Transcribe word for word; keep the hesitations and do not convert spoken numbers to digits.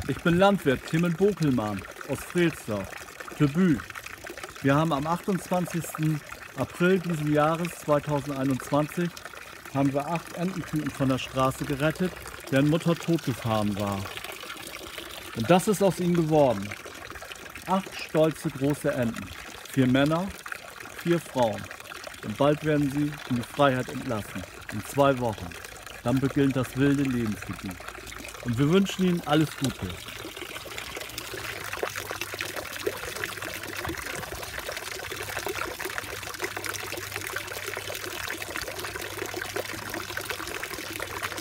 Ich bin Landwirt Clement Bokelmann aus Frelsdorf, Debüt. Wir haben am achtundzwanzigsten April diesen Jahres zweitausendeinundzwanzig haben wir acht Entenküken von der Straße gerettet, deren Mutter totgefahren war. Und das ist aus ihnen geworden. Acht stolze große Enten. Vier Männer, vier Frauen. Und bald werden sie in die Freiheit entlassen. In zwei Wochen. Dann beginnt das wilde Lebensgebiet. Und wir wünschen ihnen alles Gute.